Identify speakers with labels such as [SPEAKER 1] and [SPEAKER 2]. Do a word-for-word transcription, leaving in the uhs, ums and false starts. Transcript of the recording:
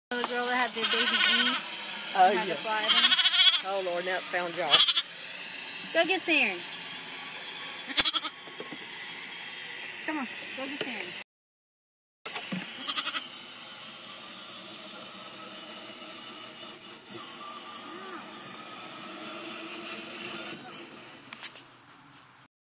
[SPEAKER 1] The girl that had the baby geese.
[SPEAKER 2] Oh,
[SPEAKER 1] had
[SPEAKER 2] yeah.
[SPEAKER 1] to fly them.
[SPEAKER 2] Oh, Lord, now it found y'all.
[SPEAKER 1] Go get Saren. Come on, go get Saren.